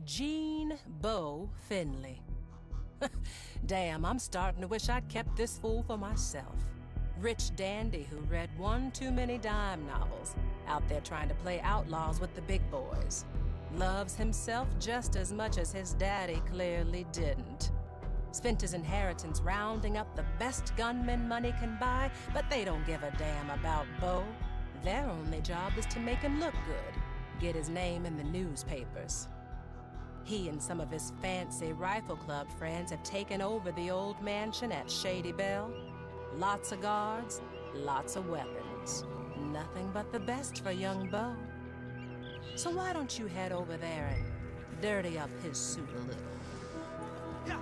Gene Bo Finley. Damn, I'm starting to wish I'd kept this fool for myself. Rich dandy who read one too many dime novels, out there trying to play outlaws with the big boys. Loves himself just as much as his daddy clearly didn't. Spent his inheritance rounding up the best gunmen money can buy, but they don't give a damn about Bo. Their only job is to make him look good, get his name in the newspapers. He and some of his fancy rifle club friends have taken over the old mansion at Shady Belle. Lots of guards, lots of weapons. Nothing but the best for young Bo. So why don't you head over there and dirty up his suit a little? Yeah.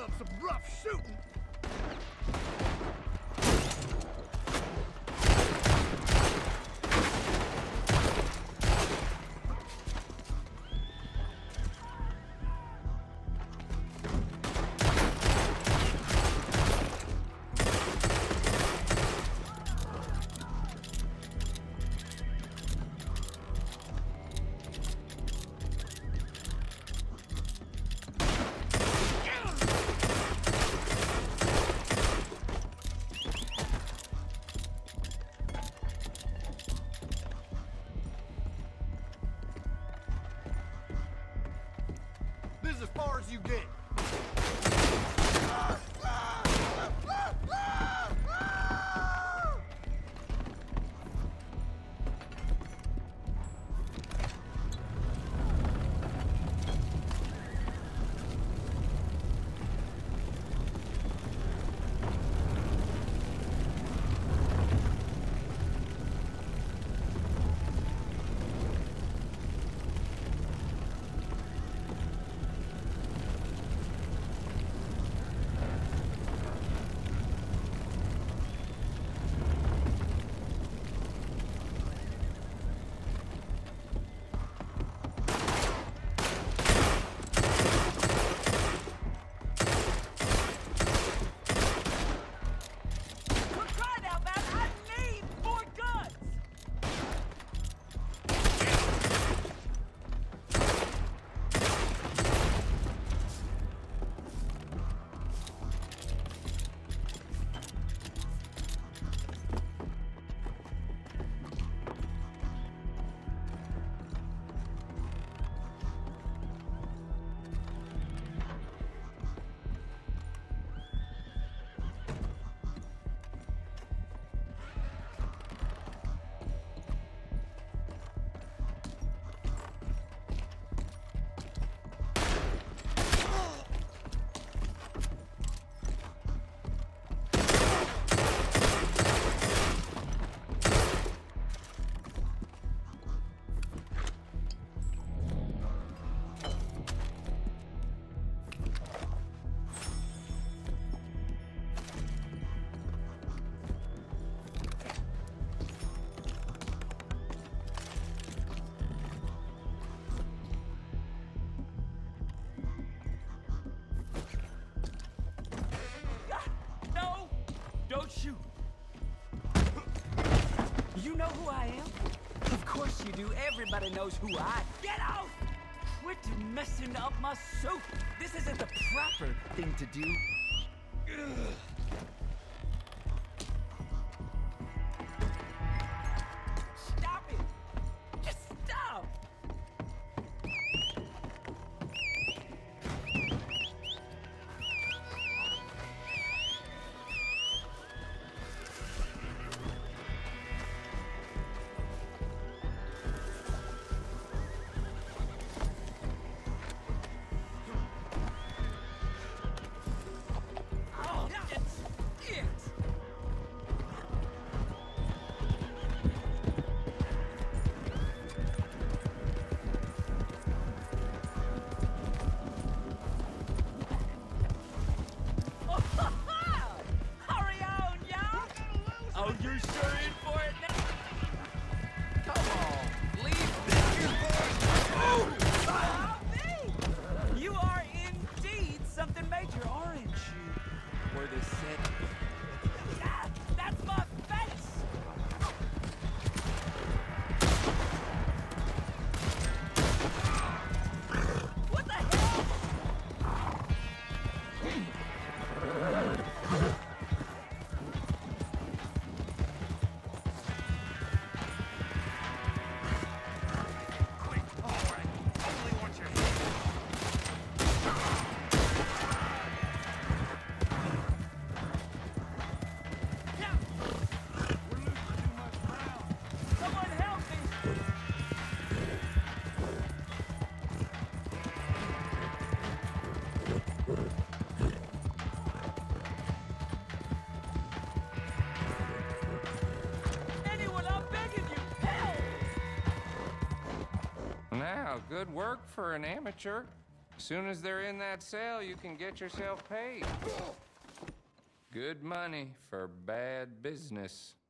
love some rough shooting. This is as far as you get. Don't shoot! You know who I am? Of course you do. Everybody knows who I am. Get out! Quit messing up my suit. This isn't the proper thing to do. Ugh. Stop it! Just stop! Good work for an amateur. As soon as they're in that cell, you can get yourself paid. Good money for bad business.